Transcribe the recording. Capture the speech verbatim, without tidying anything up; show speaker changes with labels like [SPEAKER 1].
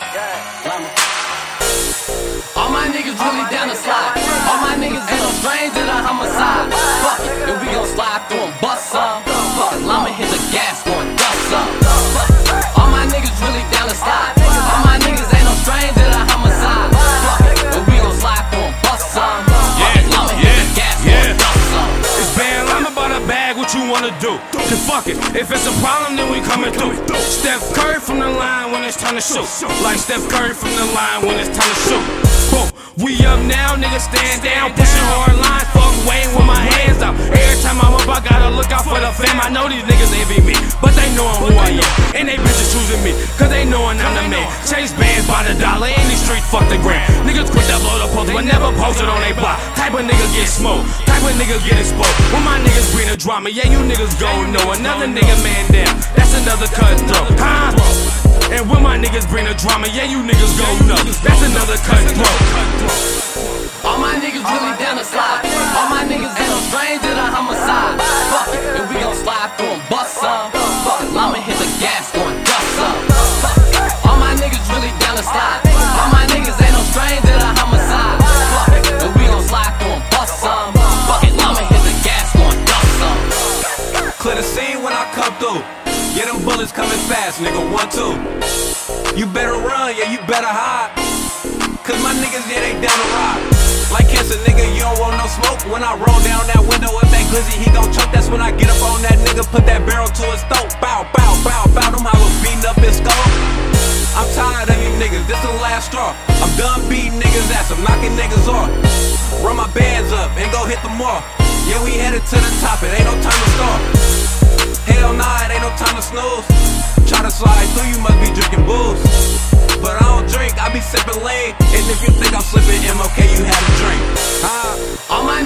[SPEAKER 1] All my niggas really down to slide. All my niggas ain't no stranger to homicide. Fuck it, and we gon' slide through and bust some. Fuck it, I'ma hit the gas, going dust some. All my niggas really down to slide. All my niggas ain't no stranger to homicide. Fuck it, and we gon' slide through and bust some. Fuck it, I'ma hit the gas, going dust some.
[SPEAKER 2] It's bad, I'm about a bag, what you wanna do? Cause fuck it, if it's a problem, then we coming through. Steph Curry from the line when it's time to shoot. Like Steph Curry from the line when it's time to shoot. Boom, we up now, niggas stand down, pushing hard lines, fuck Wayne with my hands up. Every time I'm up, I gotta look out for the fam. I know these niggas envy me, but they knowin' who I am. And they bitches choosing me, cause they knowin' I'm the man. Chase bands by the dollar, in these streets, fuck the gram. Niggas quit that blow the post, but never posted on they block. Type of nigga get smoked, type of nigga get exposed. When my niggas bring the drama, yeah, you niggas gon' know. Another nigga man down, that's another cutthroat, huh? And when my niggas bring the drama, yeah, you niggas gon' know. That's another cutthroat.
[SPEAKER 1] All my niggas really down to slide. All my niggas ain't no stranger to homicide. Fuck it, and we gon' slide through and bust some. Fuck it, I'ma hit the gas, going dust some. All my niggas really down to slide. All my niggas ain't no stranger to homicide. Fuck it, and we gon' slide through and bust some. Fuck it, I'ma hit the gas, going dust some.
[SPEAKER 3] Clear the scene when I come through. Yeah, them bullets coming fast, nigga, one, two. You better run, yeah, you better hide. Cause my niggas, yeah, they down to ride. Like cancer, nigga, you don't want no smoke. When I roll down that window, if that glizzy, he gon' choke. That's when I get up on that nigga, put that barrel to his throat. Bow, bow, bow, bow, them hollows beating up his skull. I'm tired of you niggas, this the last straw. I'm done beating niggas' ass, I'm knocking niggas off. Run my bands up and go hit the mall. Yeah, we headed to the top, it ain't no time to start. Hell nah, it ain't no time to snooze. Try to slide through, you must be drinking booze. But I don't drink, I be sipping lean. And if you think I'm slipping M O K, you had a drink.
[SPEAKER 1] All my